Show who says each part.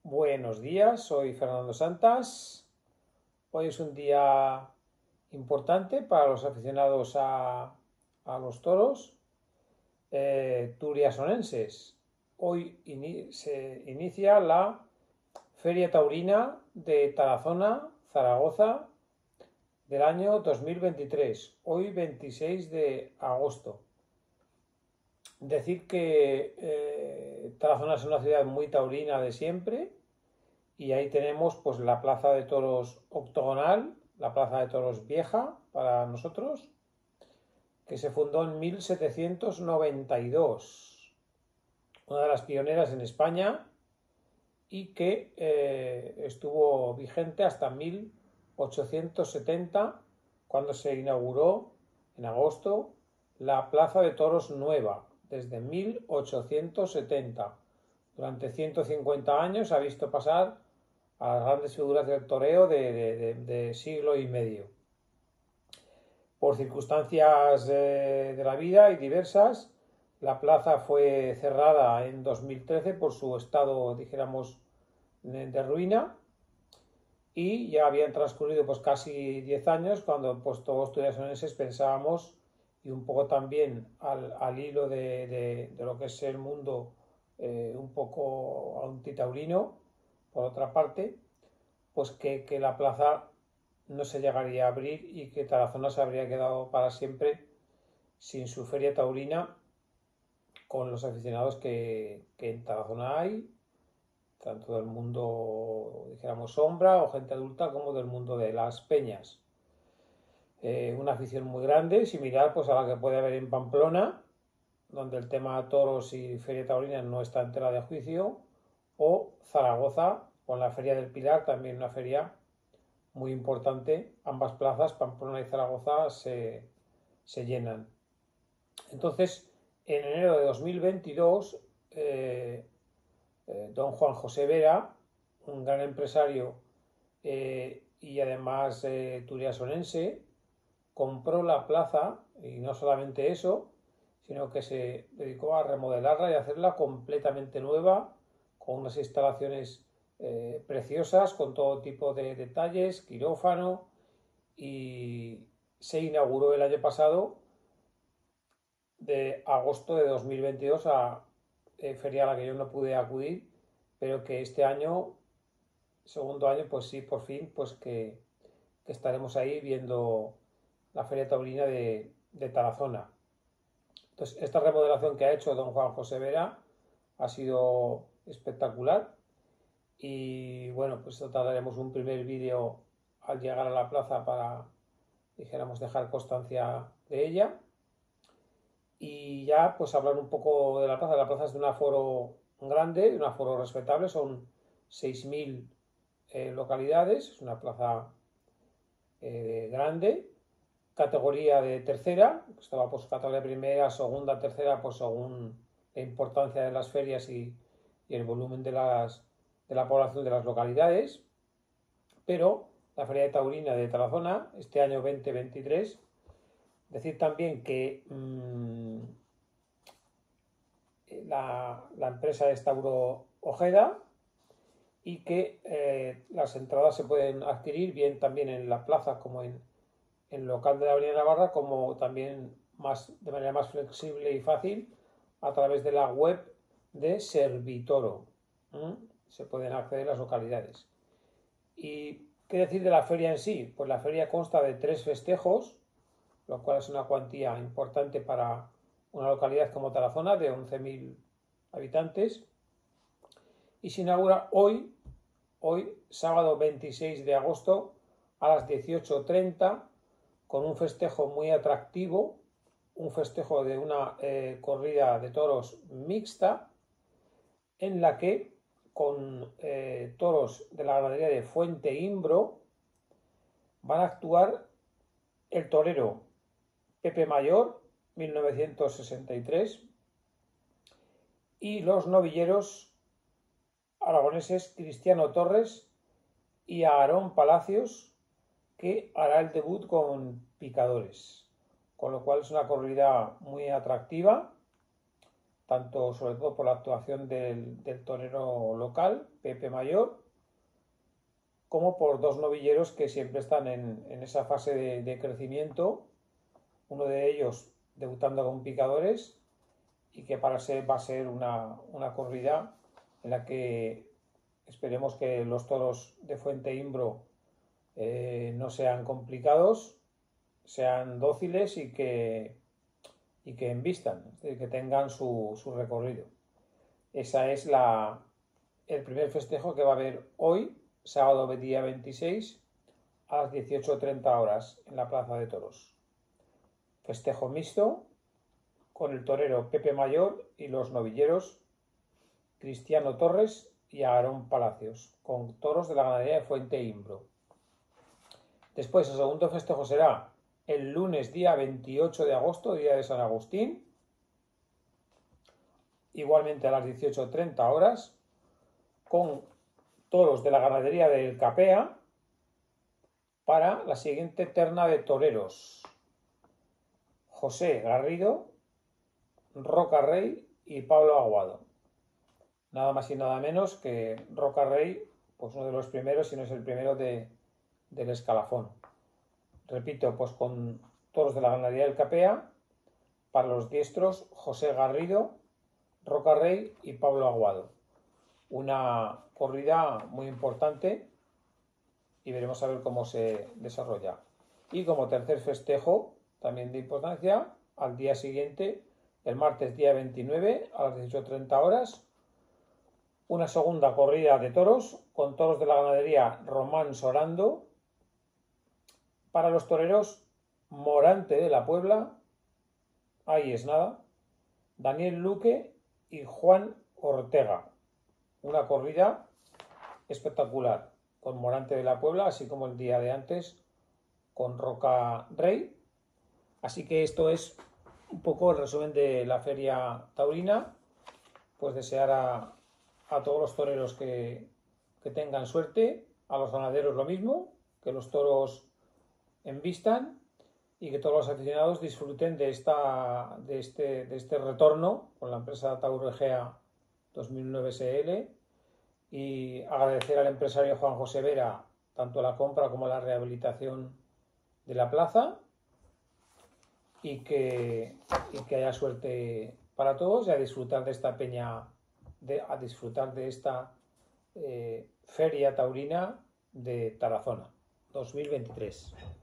Speaker 1: Buenos días, soy Fernando Santas. Hoy es un día importante para los aficionados a los toros turiasonenses. Hoy se inicia la Feria Taurina de Tarazona, Zaragoza, del año 2023, hoy 26 de agosto. Decir que Tarazona es una ciudad muy taurina de siempre, y ahí tenemos pues la plaza de toros octogonal, la plaza de toros vieja para nosotros, que se fundó en 1792, una de las pioneras en España, y que estuvo vigente hasta 1870, cuando se inauguró en agosto la plaza de toros nueva, desde 1870. Durante 150 años ha visto pasar a las grandes figuras del toreo de siglo y medio. Por circunstancias de la vida y diversas, la plaza fue cerrada en 2013 por su estado, dijéramos, de ruina, y ya habían transcurrido pues casi 10 años cuando pues todos los turiasonenses pensábamos, y un poco también al hilo de lo que es el mundo un poco antitaurino, por otra parte, pues que la plaza no se llegaría a abrir y que Tarazona se habría quedado para siempre sin su feria taurina, con los aficionados que en Tarazona hay, tanto del mundo, dijéramos, sombra o gente adulta, como del mundo de las peñas. Una afición muy grande, similar pues a la que puede haber en Pamplona, donde el tema toros y feria taurina no está en tela de juicio, o Zaragoza, con la Feria del Pilar, también una feria muy importante. Ambas plazas, Pamplona y Zaragoza, se llenan. Entonces, en enero de 2022, don Juan José Vera, un gran empresario y además turiasonense, compró la plaza, y no solamente eso, sino que se dedicó a remodelarla y a hacerla completamente nueva, con unas instalaciones preciosas, con todo tipo de detalles, quirófano, y se inauguró el año pasado, de agosto de 2022, a feria a la que yo no pude acudir, pero que este año, segundo año, pues sí, por fin, pues que estaremos ahí viendo la feria taurina de Tarazona. Entonces, esta remodelación que ha hecho don Juan José Vera ha sido espectacular, y bueno, pues trataremos un primer vídeo al llegar a la plaza para, dijéramos, dejar constancia de ella, y ya pues hablar un poco de la plaza. La plaza es de un aforo grande, de un aforo respetable, son 6.000 localidades, es una plaza grande, categoría de tercera, estaba pues categoría primera, segunda, tercera, pues según la importancia de las ferias y el volumen de la población de las localidades. Pero la Feria de Taurina de Tarazona, este año 2023, decir también que la empresa es Tauro Ojeda, y que las entradas se pueden adquirir bien también en la plaza como en el local de la Avenida Navarra, como también de manera más flexible y fácil a través de la web de Servitoro. Se pueden acceder a las localidades. ¿Y qué decir de la feria en sí? Pues la feria consta de 3 festejos, lo cual es una cuantía importante para una localidad como Tarazona, de 11.000 habitantes, y se inaugura hoy, sábado 26 de agosto, a las 18:30, con un festejo muy atractivo, un festejo de una corrida de toros mixta, en la que con toros de la ganadería de Fuente Imbro van a actuar el torero Pepe Mayor, 1963, y los novilleros aragoneses Cristiano Torres y Aarón Palacios, que hará el debut con picadores, con lo cual es una corrida muy atractiva, tanto sobre todo por la actuación del torero local, Pepe Mayor, como por dos novilleros que siempre están en esa fase de crecimiento, uno de ellos debutando con picadores y que va a ser una corrida en la que esperemos que los toros de Fuente Imbro no sean complicados, sean dóciles y que embistan, es decir, que tengan su recorrido. Esa es el primer festejo que va a haber hoy, sábado día 26, a las 18:30 horas en la Plaza de Toros. Festejo mixto con el torero Pepe Mayor y los novilleros Cristiano Torres y Aarón Palacios, con toros de la ganadería de Fuente Imbro. Después, el segundo festejo será el lunes día 28 de agosto, día de San Agustín, igualmente a las 18:30 horas, con toros de la ganadería del Capea para la siguiente terna de toreros: José Garrido, Roca Rey y Pablo Aguado. Nada más y nada menos que Roca Rey, pues uno de los primeros, si no es el primero del escalafón. Repito, pues con toros de la ganadería del Capea, para los diestros José Garrido, Roca Rey y Pablo Aguado. Una corrida muy importante y veremos a ver cómo se desarrolla. Y como tercer festejo, también de importancia, al día siguiente, el martes día 29 a las 18:30 horas, una segunda corrida de toros con toros de la ganadería Román Sorando para los toreros Morante de la Puebla, ahí es nada, Daniel Luque y Juan Ortega. Una corrida espectacular con Morante de la Puebla, así como el día de antes con Roca Rey. Así que esto es un poco el resumen de la feria taurina. Pues desear a todos los toreros que tengan suerte, a los ganaderos lo mismo, que los toros embistan y que todos los aficionados disfruten de este retorno con la empresa Tauro Egea 2009 SL, y agradecer al empresario Juan José Vera tanto la compra como la rehabilitación de la plaza, y que haya suerte para todos y a disfrutar de esta peña, a disfrutar de esta feria taurina de Tarazona 2023.